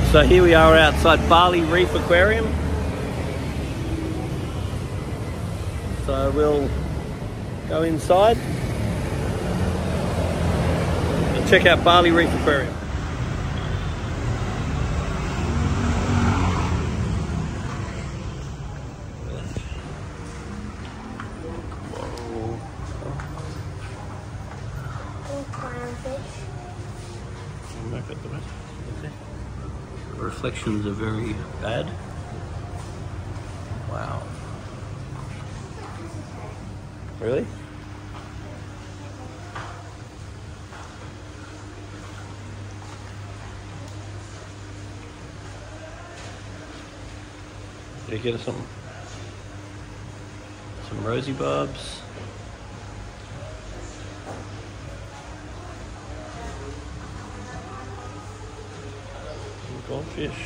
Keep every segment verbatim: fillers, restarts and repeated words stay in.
So here we are outside Bali Reef Aquarium. So we'll go inside and check out Bali Reef Aquarium. Look at the rest. The reflections are very bad. Wow. Really? Did you get us some some rosy barbs? Goldfish.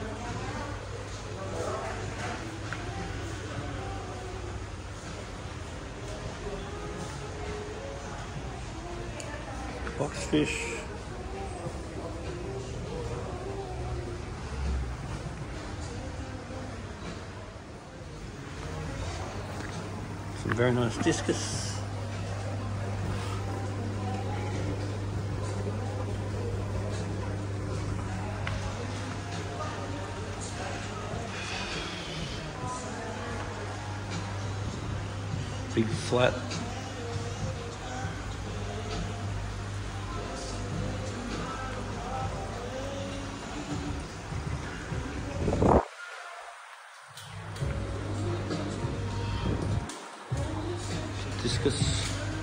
Boxfish. Some very nice discus. Big flat. Discus.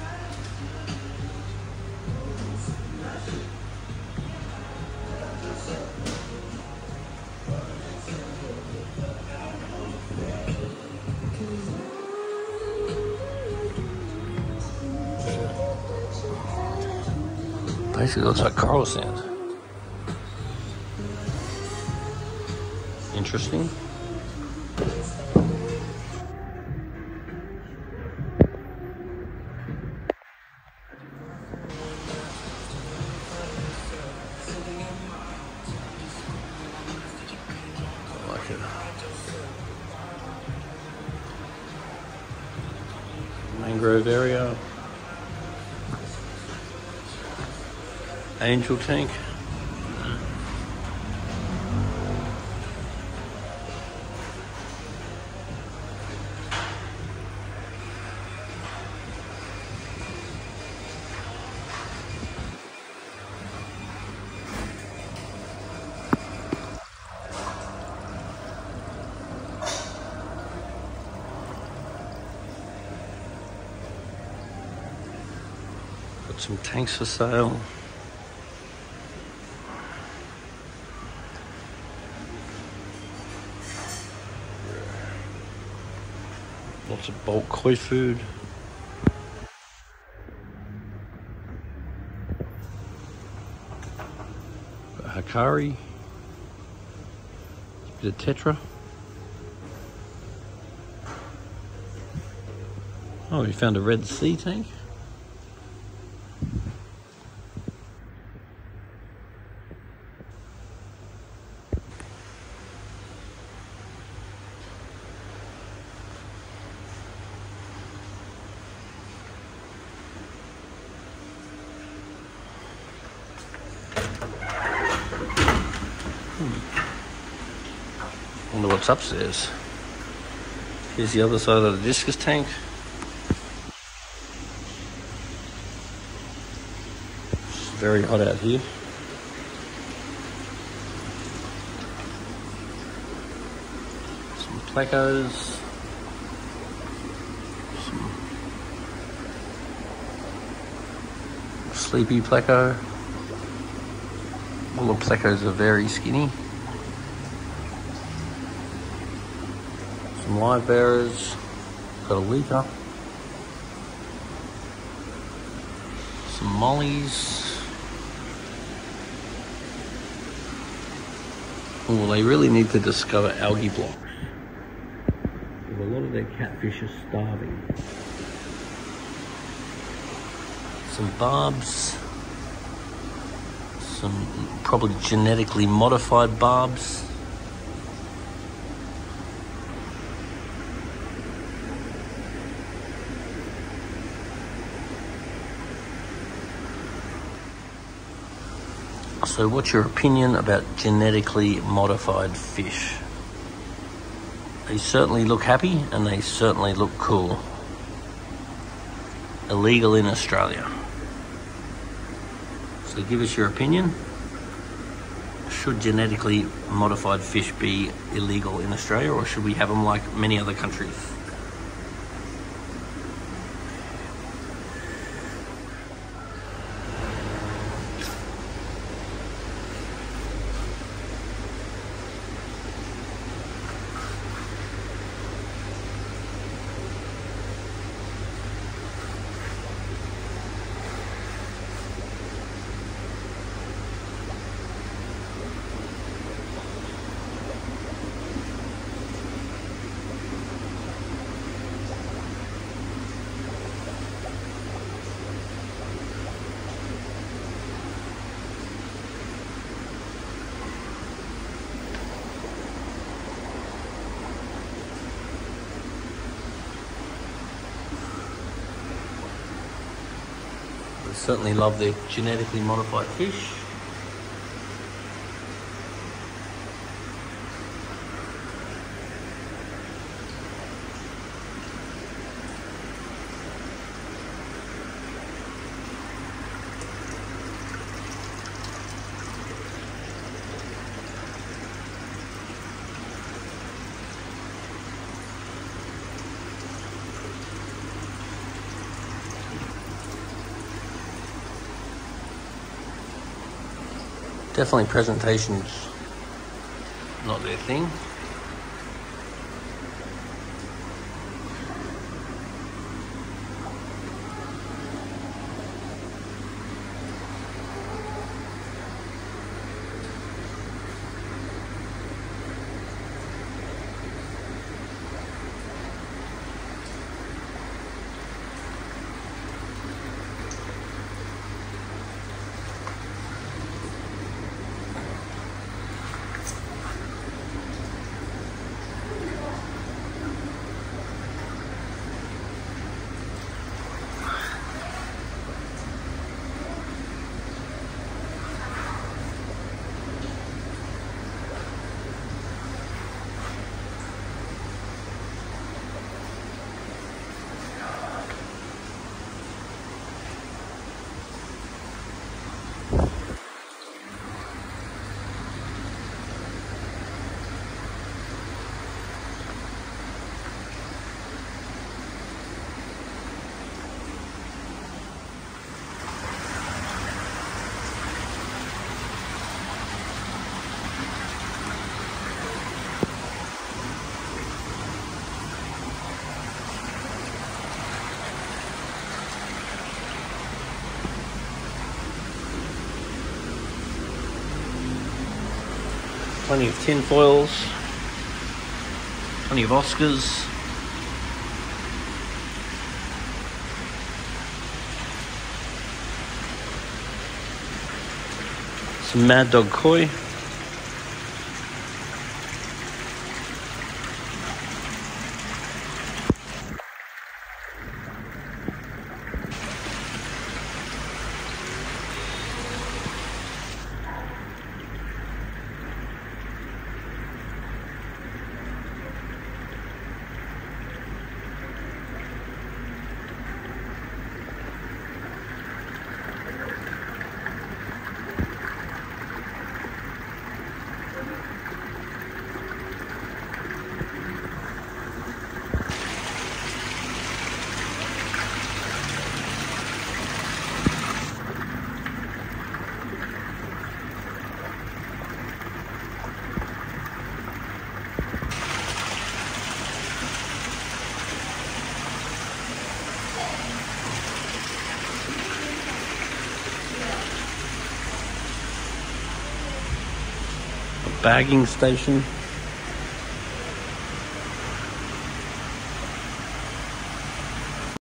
Basically looks like coral sand. Interesting. I like it. Mangrove area. Angel tank. Got some tanks for sale. Lots of bulk koi food. Got Hikari. A bit of tetra. Oh, we found a Red Sea tank. Wonder what's upstairs. Here's the other side of the discus tank. It's very hot out here. Some plecos. Some sleepy pleco. All the plecos are very skinny. Some live bearers, got a leaker, some mollies. Oh, they really need to discover algae blocks. A lot of their catfish are starving. Some barbs, Some probably genetically modified barbs. So what's your opinion about genetically modified fish? They certainly look happy and they certainly look cool. Illegal in Australia. So give us your opinion. Should genetically modified fish be illegal in Australia, or should we have them like many other countries? I certainly love their genetically modified fish. Definitely presentation's not their thing. Plenty of tin foils, plenty of Oscars. Some Mad Dog Koi. Bagging station.